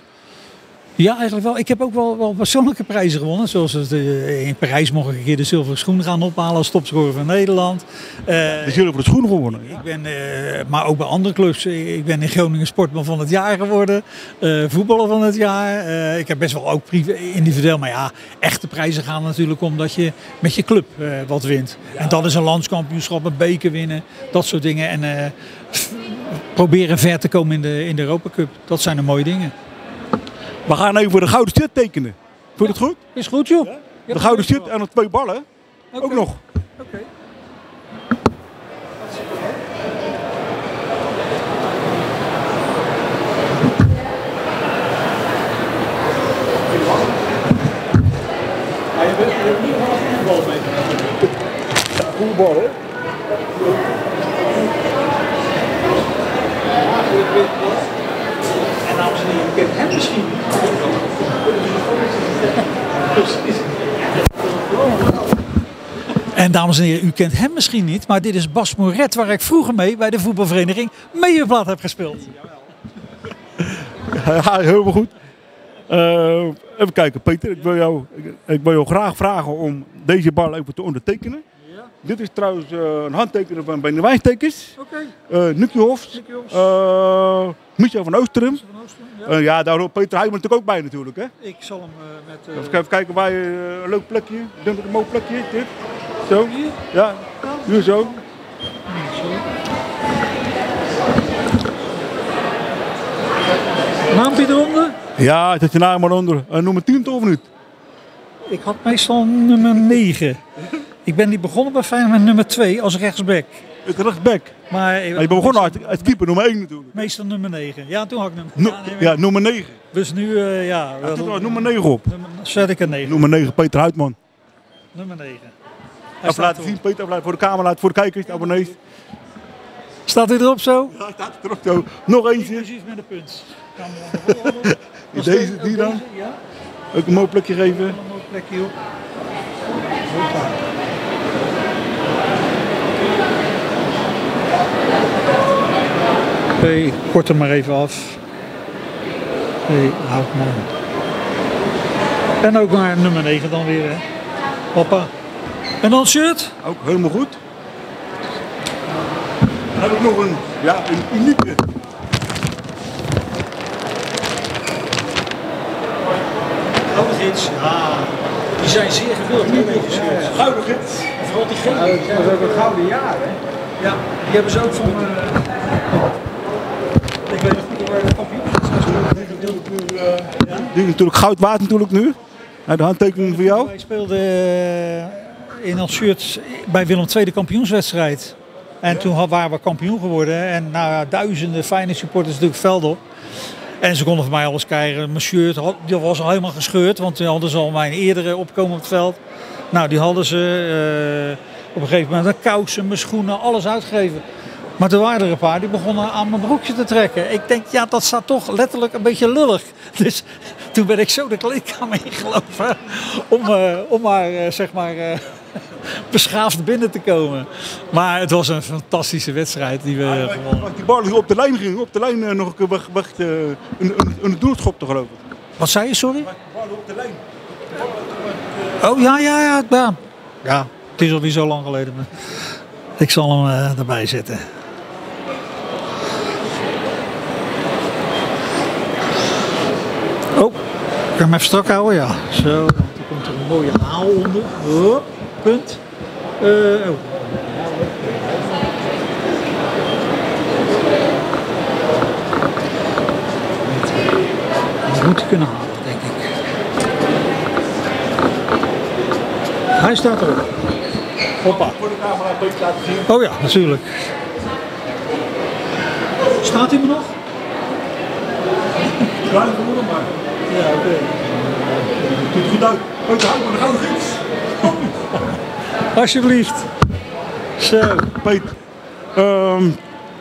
Ja, eigenlijk wel. Ik heb ook wel, wel persoonlijke prijzen gewonnen. Zoals het, uh, in Parijs mocht ik een keer de zilveren schoen gaan ophalen als topscorer van Nederland. Uh, de zilveren schoen gewonnen? Ik ben, uh, maar ook bij andere clubs. Ik ben in Groningen Sportman van het jaar geworden. Uh, voetballer van het jaar. Uh, ik heb best wel ook privé, individueel. Maar ja, echte prijzen gaan natuurlijk om dat je met je club uh, wat wint. Ja. En dat is een landskampioenschap, een beker winnen. Dat soort dingen. En uh, proberen ver te komen in de, in de Europa Cup. Dat zijn de mooie dingen. We gaan even de gouden shirt tekenen. Vond je het goed? Is goed, joh. Ja? De gouden shirt en nog twee ballen. Okay. Ook nog. Oké. Okay. Je hebt niet gewoon een voetbal mee. Voetbal, hè? En dames en heren, je kent hem misschien niet. En dames en heren, u kent hem misschien niet, maar dit is Bas Moret, waar ik vroeger mee bij de voetbalvereniging Meerplaat heb gespeeld. Ja, helemaal goed. Uh, even kijken, Peter, ik wil, jou, ik, ik wil jou graag vragen om deze bal even te ondertekenen. Ja. Dit is trouwens uh, een handtekening van Bene Wijnstekers. Oké. Okay. Uh, Nukie Hofs. Uh, Michel van Oosterum. Ja, uh, ja, daar hoort Peter Heijman natuurlijk ook bij natuurlijk, hè? Ik zal hem uh, met... Uh... Even, even kijken waar je uh, een leuk plekje. Ik denk dat een mooi plekje is, dit. Zo. Hier? Ja, nu zo. zo. Naampje eronder? Ja, zet je naam maar onder. Uh, nummer tien of niet? Ik had meestal nummer negen. Ik ben niet begonnen bij Feyenoord met nummer twee als rechtsback. Het rechtsback? Maar je bent begonnen uit, uit keeper, nummer één natuurlijk. Meestal nummer negen. Ja, toen had ik nummer no, ja, nee, ja, nummer negen. Dus nu, uh, ja. ja toen was nummer negen op. Nummer, zet ik een negen. Nummer negen, Peter Huidman. Nummer negen. Even laten zien, Peter, even voor de camera, voor de kijkers, de abonnees. Staat hij erop zo? Ja, staat erop zo. Nog eentje. Precies met de punt. Deze, die dan? Ja. Ook een mooi plekje geven. Een mooi plekje op. Oké, okay, kort hem maar even af. Hey, houd man. En ook naar nummer negen dan weer, hè. Hoppa. En dan shirt? Ook helemaal goed. Dan heb ik nog een, ja, een unieke. Gouden gids, ja. Die zijn zeer gewild, hè, deze shirts. Gouden gids. En vooral die gele. Ja, dat was ook een gouden jaar, hè. Ja, die hebben ze ook van... Uh, ik weet nog niet waar de kampioen is. Die is natuurlijk goud waard natuurlijk nu. De handtekening voor jou. Wij speelden uh, in ons shirt bij Willem twee de kampioenswedstrijd. En ja. Toen waren we kampioen geworden. En nou, duizenden fijne supporters natuurlijk veld op. En ze konden van mij alles krijgen. Mijn shirt had, die was al helemaal gescheurd, want die hadden ze al mijn eerdere opkomen op het veld. Nou, die hadden ze uh, op een gegeven moment de kousen, mijn schoenen, alles uitgegeven. Maar toen waren er een paar die begonnen aan mijn broekje te trekken. Ik denk, ja, dat staat toch letterlijk een beetje lullig. Dus toen ben ik zo de kleedkamer ingelopen om, uh, om maar, uh, zeg maar, uh, beschaafd binnen te komen. Maar het was een fantastische wedstrijd die we Ja, gewonnen. die bal die op de lijn ging, op de lijn uh, nog een keer weg, weg uh, een, een, een doelschop te geloven. Wat zei je, sorry? De bal op de lijn. Oh, ja, ja, ja. Ja, ja het is alweer zo lang geleden. Maar ik zal hem uh, erbij zetten. Oh, ik kan hem even strak houden, ja. Zo, dan komt er een mooie haal onder. Hop, punt. Uh, oh. Dat moet hij kunnen halen, denk ik. Hij staat erop. Hoppa. Voor de camera een beetje laten zien. Oh ja, natuurlijk. Staat hij me nog? Klein geworden, maar Ja, oké. Okay. het doet goed uit. Peter, hou maar de gouden gids. Alsjeblieft. Zo. Peter, um,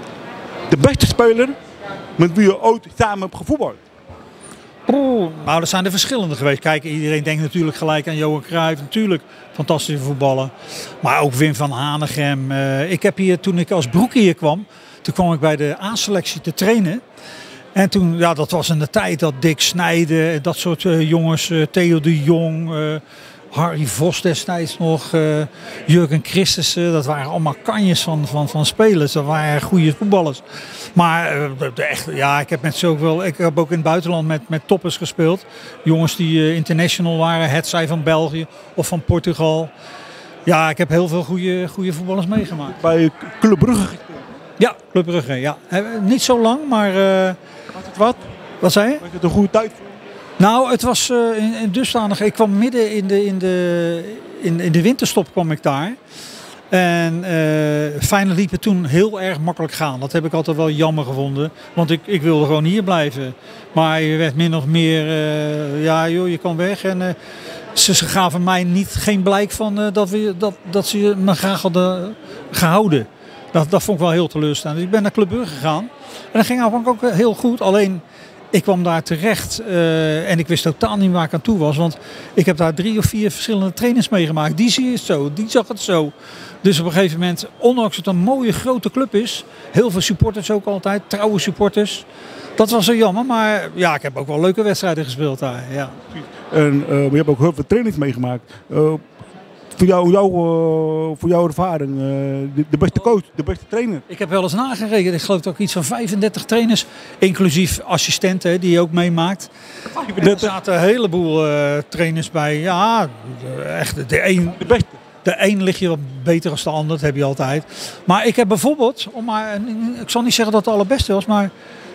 de beste speler met wie je ooit samen hebt gevoetbald. Oeh, nou, dat zijn er verschillende geweest. Kijk, iedereen denkt natuurlijk gelijk aan Johan Cruijff. Natuurlijk, fantastische voetballer. Maar ook Wim van Hanegem. Uh, ik heb hier, toen ik als broekie hier kwam, toen kwam ik bij de A-selectie te trainen. En toen, ja, dat was in de tijd dat Dick Snijden, dat soort uh, jongens, uh, Theo de Jong, uh, Harry Vos destijds nog, uh, Jurgen Christensen, dat waren allemaal kanjes van, van, van spelers. Dat waren goede voetballers. Maar uh, de, de echt, ja, ik heb met zoveel, ik heb ook in het buitenland met, met toppers gespeeld. Jongens die uh, international waren, hetzij van België of van Portugal. Ja, ik heb heel veel goede, goede voetballers meegemaakt. Bij Club Brugge gespeeld. Ja, Club Brugge, ja. Niet zo lang, maar... Uh, Was het wat? Wat zei je? Was het een goede tijd voor je? Nou, het was uh, in, in dusdanig... Ik kwam midden in de, in de, in, in de winterstop kwam ik daar. En uh, Feyenoord liep het toen heel erg makkelijk gaan. Dat heb ik altijd wel jammer gevonden. Want ik, ik wilde gewoon hier blijven. Maar je werd min of meer... Uh, ja joh, je kan weg. En uh, ze, ze gaven mij niet, geen blijk van uh, dat, we, dat, dat ze me graag hadden gehouden. Dat, dat vond ik wel heel teleurstellend. Dus ik ben naar Club Brugge gegaan. En dat ging eigenlijk ook heel goed. Alleen, ik kwam daar terecht uh, en ik wist totaal niet waar ik aan toe was. Want ik heb daar drie of vier verschillende trainers meegemaakt. Die zie je het zo, die zag het zo. Dus op een gegeven moment, ondanks het een mooie grote club is. Heel veel supporters ook altijd, trouwe supporters. Dat was zo jammer, maar ja, ik heb ook wel leuke wedstrijden gespeeld daar. Ja. En uh, je hebt ook heel veel trainings meegemaakt. Uh, Voor, jou, jou, uh, voor jouw ervaring, uh, de, de beste coach, de beste trainer? Ik heb wel eens nagerekend. Ik geloof dat ik iets van vijfendertig trainers, inclusief assistenten die je ook meemaakt. En er zaten een heleboel uh, trainers bij. Ja, echt de een, de beste. De een ligt je wat beter dan de ander, dat heb je altijd. Maar ik heb bijvoorbeeld, om maar, ik zal niet zeggen dat het de allerbeste was, maar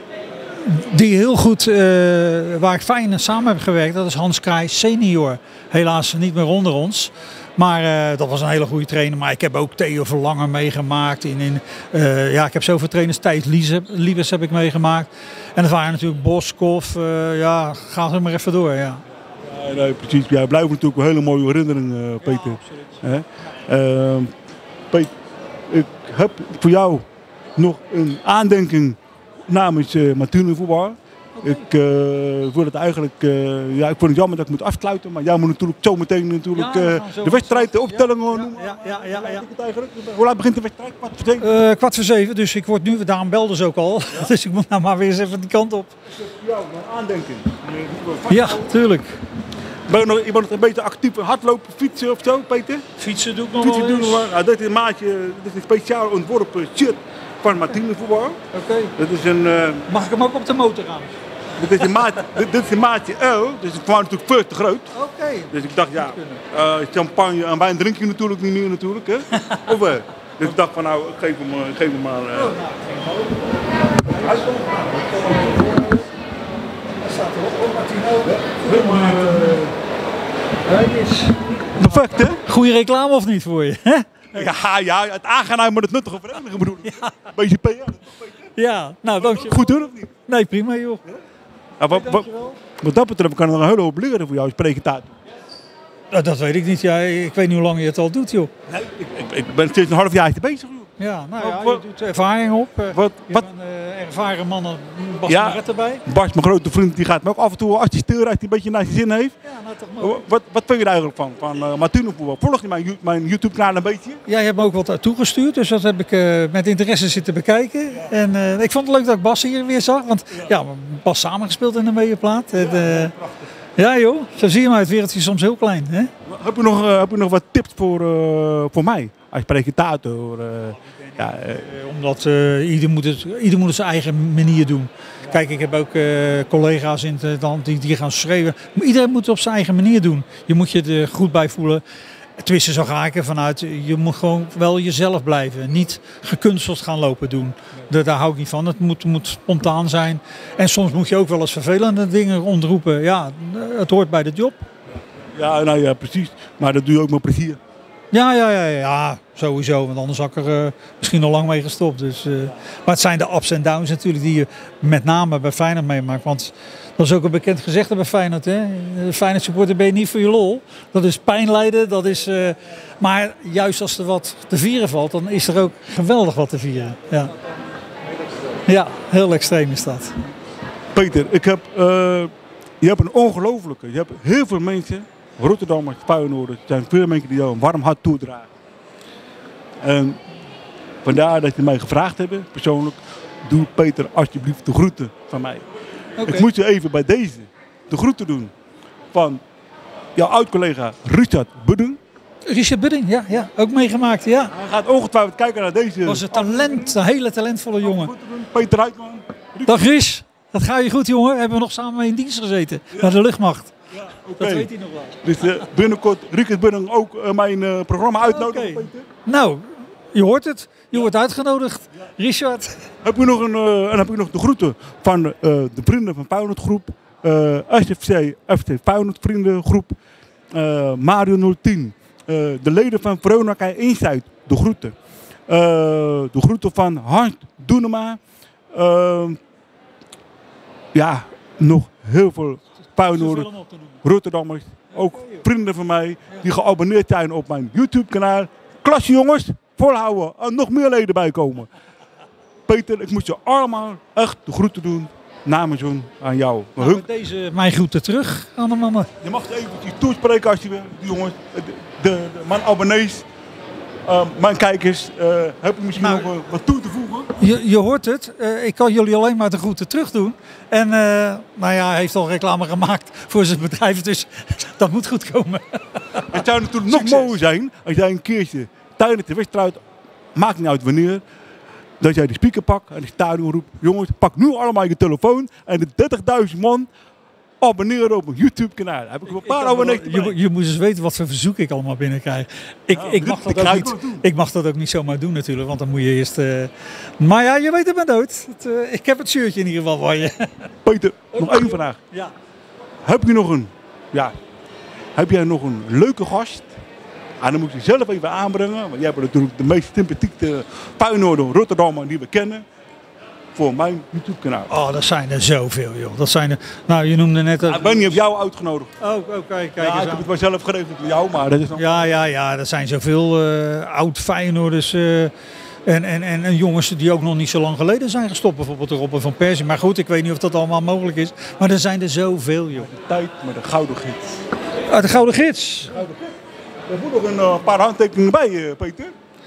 die heel goed, uh, waar ik fijn samen heb gewerkt, dat is Hans Kraai senior. Helaas niet meer onder ons. Maar uh, dat was een hele goede trainer. Maar ik heb ook Theo Verlangen meegemaakt. In, in, uh, ja, ik heb zoveel trainers. Thijs Liebes heb ik meegemaakt. En dat waren natuurlijk Boskov. Uh, ja, ga er maar even door. Ja. Ja, nee, precies. Ja, blijven natuurlijk een hele mooie herinnering, uh, Peter. Ja, uh, Peter, ik heb voor jou nog een aandenking namens uh, Matune Voetbal. Okay. Ik uh, wil het eigenlijk, uh, ja, ik vond het jammer dat ik moet afsluiten, maar jij moet natuurlijk zo meteen natuurlijk ja, uh, de wedstrijd, de opstelling ja, noemen. Ja, ja, ja, ja, ja. Hoe laat begint de wedstrijd? Kwart voor zeven? Uh, kwart voor zeven, dus ik word nu, daarom belden ze ook al, ja. Dus ik moet nou maar weer eens even die kant op. Dus voor jou een aandenking. Ja, tuurlijk. Ben je nog iemand een beetje actief hardlopen, fietsen of zo, Peter? Fietsen doe ik nog fietsen wel eens. Doen we, nou, dit is een maatje, dit is een speciaal ontworpen shirt van Matune Voetbal. Oké. Okay. Dat is een. Uh, Mag ik hem ook op de motor aan? Dit is een maatje, dit, dit is een maatje L, dus het was natuurlijk veel te groot. Oké. Okay. Dus ik dacht, ja, uh, champagne en wijn drink je natuurlijk niet meer natuurlijk, hè? Of, uh, dus ik dacht van nou, ik geef hem, uh, geef hem maar. Uh, oh, nou, hij is Hij staat erop, oh, Martino. Helemaal. Hij is. Perfect, hè? Goede reclame of niet voor je? Ja, ja, het aangenaam met het nuttige verenigen bedoel ik. Ja. Beetje P R. Ja, nou dank je. Goed hoor, of niet? Nee, prima joh. Ja? Nou, wat, wat, wat dat betreft kan er nog een hele hoop leren voor jou als presentator. Nou, dat weet ik niet. Ja, ik weet niet hoe lang je het al doet, joh. Nee, ik, ik, ik ben steeds een half jaar bezig, joh. Ja, nou ja, Wat- je doet ervaring op. eh, Wat, je wat, bent een ervaren man, als Bas Ja. Maret erbij. Bas, mijn grote vriend, die gaat me ook af en toe assisteren als hij een beetje naar zijn zin heeft. Ja, nou toch mooi. Wat, wat vind je er eigenlijk van, van uh, Martino-voetbal? Volg je mijn, You- mijn YouTube-kanaal een beetje? Ja, je hebt me ook wat toegestuurd, dus dat heb ik eh, met interesse zitten bekijken. En eh, ik vond het leuk dat ik Bas hier weer zag, want ja, we hebben Bas samengespeeld in de meeplaat. En, eh, ja joh, zo zie je maar, het wereldje is soms heel klein. Hè? Heb je nog, uh, heb je nog wat tips voor, uh, voor mij als presentator? Uh, ja, uh, Eh, Omdat eh, ieder, moet het, ieder moet het zijn eigen manier doen. Kijk, ik heb ook eh, collega's in het land die, die gaan schreeuwen. Maar iedereen moet het op zijn eigen manier doen. Je moet je er goed bij voelen. Tenminste, zo ga ik ervan uit. Je moet gewoon wel jezelf blijven. Niet gekunsteld gaan lopen doen. Daar, daar hou ik niet van. Het moet, moet spontaan zijn. En soms moet je ook wel eens vervelende dingen ontroepen. Ja, het hoort bij de job. ja, nou ja, precies. Maar dat doe je ook met plezier. Ja, ja, ja, ja, sowieso. Want anders had ik er uh, misschien al lang mee gestopt. Dus, uh, maar het zijn de ups en downs natuurlijk die je met name bij Feyenoord meemaakt. Want dat is ook een bekend gezegde bij Feyenoord. Hè? De Feyenoord supporter ben je niet voor je lol. Dat is pijn lijden. Dat is, uh, maar juist als er wat te vieren valt, dan is er ook geweldig wat te vieren. Ja, ja heel extreem is dat. Peter, ik heb, uh, je hebt een ongelofelijke. Je hebt heel veel mensen, Rotterdammers, Feyenoorders, er zijn veel mensen die jou een warm hart toedragen. En vandaar dat je mij gevraagd hebben, persoonlijk, doe Peter alsjeblieft de groeten van mij. Okay. Ik moet je even bij deze de groeten doen van jouw oud-collega Richard Budding. Richard Budding, ja, ja, ook meegemaakt. Ja. Hij gaat ongetwijfeld kijken naar deze. Dat was een talent, een hele talentvolle jongen. Peter Uitman. Dag Ries, dat gaat je goed jongen. Hebben we nog samen in dienst gezeten. Naar de luchtmacht. Ja, Dat oké. weet hij nog wel. Dus uh, binnenkort Richard Budding ook uh, mijn uh, programma uitnodigen. Oké. Peter. Nou, je hoort het. Je wordt uitgenodigd. Richard. Heb je nog, een, uh, en heb je nog de groeten van uh, de vrienden van Feyenoord groep, uh, S F C, F C Feyenoord vriendengroep, uh, Mario nul tien, uh, de leden van Veronica Insight, de groeten. Uh, de groeten van Hans Doenema. Uh, ja, nog heel veel Feyenoorders, Rotterdammers, ook vrienden van mij die geabonneerd zijn op mijn YouTube kanaal. Klasse jongens, volhouden en nog meer leden bijkomen. Peter, ik moet je allemaal echt de groeten doen namens hun aan jou. Nou, met deze mijn groeten terug aan de mannen. Je mag eventjes toespreken als je wil, die jongens, de, de, de, mijn abonnees, uh, mijn kijkers. Uh, heb je misschien Nou, nog uh, wat toe te voegen? Je, je hoort het. Uh, ik kan jullie alleen maar de groeten terug doen. En uh, nou ja, hij heeft al reclame gemaakt voor zijn bedrijf. Dus dat moet goed komen. Het zou natuurlijk nog mooier zijn als jij een keertje tijdens de wedstrijd, maakt niet uit wanneer, dat jij de speaker pakt en de stadion roept, jongens, pak nu allemaal je telefoon en de dertigduizend man abonneren op mijn YouTube kanaal. Heb ik een paar abonnees je, je, je moet eens weten wat voor verzoek ik allemaal binnenkrijg. Ik, Ja, ik, mag dit- dat dit ga ook ik niet, wel doen. ik mag dat ook niet zomaar doen natuurlijk, want dan moet je eerst... Uh, maar ja, je weet het maar nooit. Het, uh, ik heb het shirtje in ieder geval van je. Peter, nog één vraag. Ja. Heb je nog een, ja, heb jij nog een leuke gast? En dan moet je zelf even aanbrengen, want jij bent natuurlijk de meest sympathieke Feyenoorder Rotterdammer die we kennen, voor mijn YouTube kanaal. Oh, dat zijn er zoveel joh. Dat zijn er, nou, je noemde net... Ik ben niet op jou uitgenodigd. Oh, oh, kijk, kijk Ja, eens ik aan. heb het maar zelf geregeld voor jou, maar dat is nog... Ja, ja, ja, er zijn zoveel uh, oud Feyenoorders uh, en, en, en, en jongens die ook nog niet zo lang geleden zijn gestopt. Bijvoorbeeld de Robben van Persie. Maar goed, ik weet niet of dat allemaal mogelijk is. Maar er zijn er zoveel, joh. De tijd met de gouden gids. Ah, de Gouden Gids. Er moet nog een uh, paar handtekeningen bij, uh, Peter.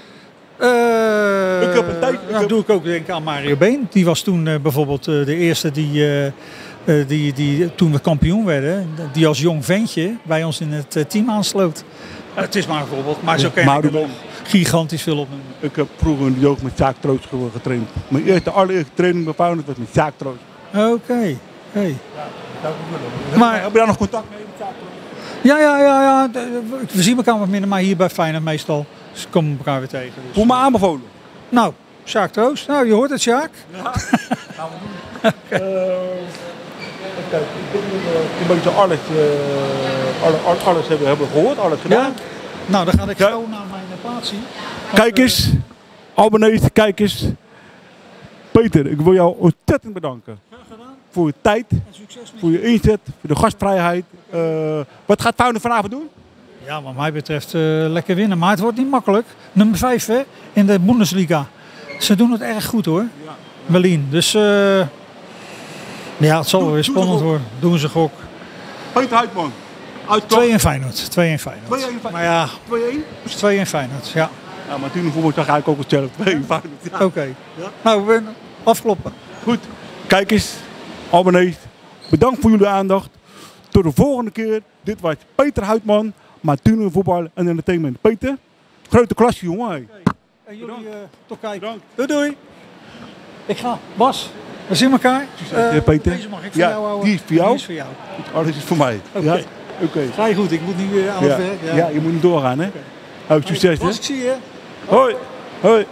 Uh, Ik heb een tijd- ik nou, heb- doe ik ook denk aan Mario Been. Die was toen uh, bijvoorbeeld uh, de eerste die, uh, uh, die, die toen we kampioen werden, die als jong ventje bij ons in het uh, team aansloot. Uh, het is maar een voorbeeld, maar zo ken Mario ik er nog gigantisch veel op. Ik heb vroeger in de jeugd met Sjaak Troost ge- getraind. Mijn eerste, allereerste training bij Feyenoord was met Sjaak Troost. Oké. Okay. Hey. Maar heb je daar nog contact mee met Sjaak Troost? Ja, ja, ja, ja. We zien elkaar wat minder, maar hier bij Feyenoord meestal. Dus we komen elkaar weer tegen. Dus. Voel me aanbevolen. Nou, Sjaak Troost. Nou, je hoort het, Sjaak. Ja, gaan we doen. Okay. Uh, kijk, ik denk dat we een beetje alles, uh, alle, alle, alles hebben, hebben gehoord, alles gedaan. Ja? Nou, dan ga ik Ja. zo naar mijn plaats zien. Kijk eens, abonnees, kijk eens. Peter, ik wil jou ontzettend bedanken voor je tijd, Succes met voor je inzet, voor de gastvrijheid. Uh, wat gaat Feyenoord vanavond doen? Ja, wat mij betreft uh, lekker winnen. Maar het wordt niet makkelijk. Nummer vijf hè, in de Bundesliga. Ze doen het erg goed hoor. Ja. Berlin. Dus uh, ja, het zal wel weer spannend worden. Doen ze gok. Peter Huitman. twee een Feyenoord. twee een Feyenoord. twee een Maar ja. twee een? twee een Feyenoord, ja. Ja, maar toen voetbal zag ik ook hetzelfde. twee een Feyenoord. Ja. Oké. Okay. Ja. Nou, we afkloppen. Goed. Kijkers, abonnees. Bedankt voor jullie aandacht. Tot de volgende keer. Dit was Peter Huitman. Martino Voetbal en Entertainment. Peter, grote klasje jongen. Hey. Okay. En jullie uh, toch kijken. Bedankt. Doei doei. Ik ga. Bas, we zien elkaar. Uh, Peter. Deze mag ik voor ja, jou houden. Die is voor jou. Die is voor jou. Alles is voor mij. Oké. Okay. Ja? Okay. Ga je goed, ik moet nu weer aan ja. het werk. Ja. ja, je moet niet doorgaan hè. Okay. Oh, succes Bas, hè. ik zie je. Hoi. Hoi.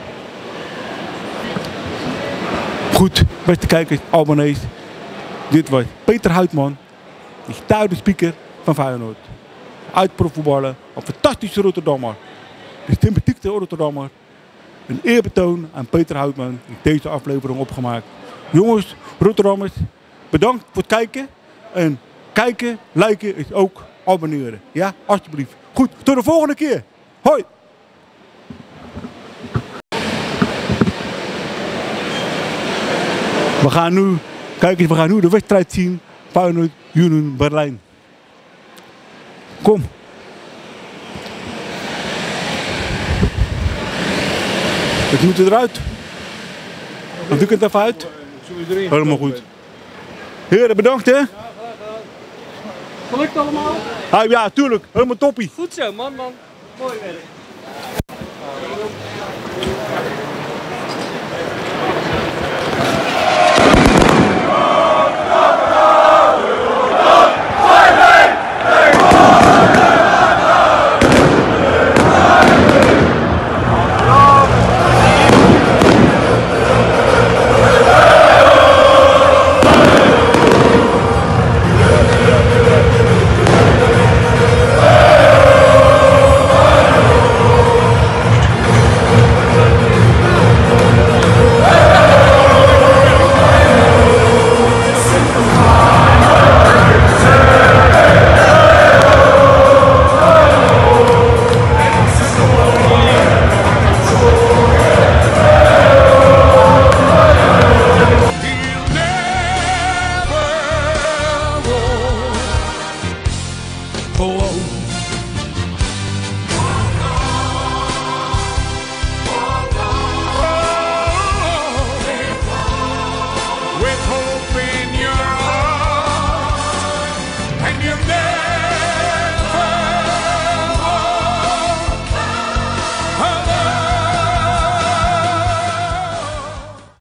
Goed, beste kijkers, abonnees. Dit was Peter Huitman, de getuigde speaker van Feyenoord. Uitprofvoetballer, een fantastische Rotterdammer. De sympathiekste Rotterdammer. Een eerbetoon aan Peter Huitman die deze aflevering opgemaakt. Jongens, Rotterdammers, bedankt voor het kijken. En kijken, liken is ook abonneren. Ja, alsjeblieft. Goed, tot de volgende keer. Hoi. We gaan nu, kijk eens, we gaan nu de wedstrijd zien. Feyenoord Union Berlijn. Kom. Het moet eruit. Dan doe ik het even uit. Helemaal goed. Heren, bedankt hè. Gelukt allemaal? Ah, ja, tuurlijk. Helemaal toppie. Goed zo, man, man. Mooi werk.